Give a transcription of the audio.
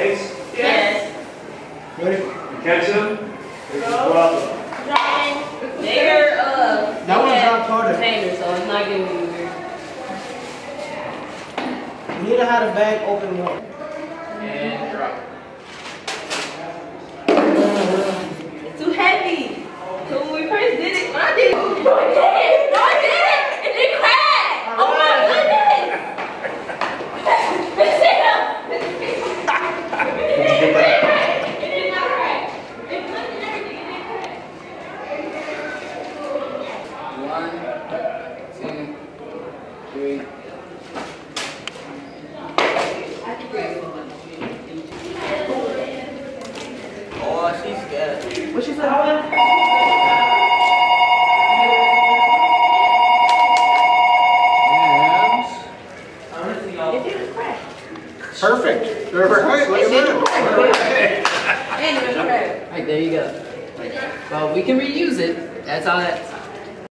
Ace? Yes. Ready? You catch him? There's his problem. They're That one dropped harder. containers, so it's not getting any weird. You need to have the bag open more. And drop. It's too heavy. So when we first did it, when I did it, no, I did it! No, I did it! It didn't crack! Oh my goodness! It did not crack. It flipped and everything, it didn't crack. 1, 2, 3. Oh, she's scared. What she said? Perfect. Perfect. Look at that. And it was crack. Alright, there you go. Well, we can reuse it. That's all that.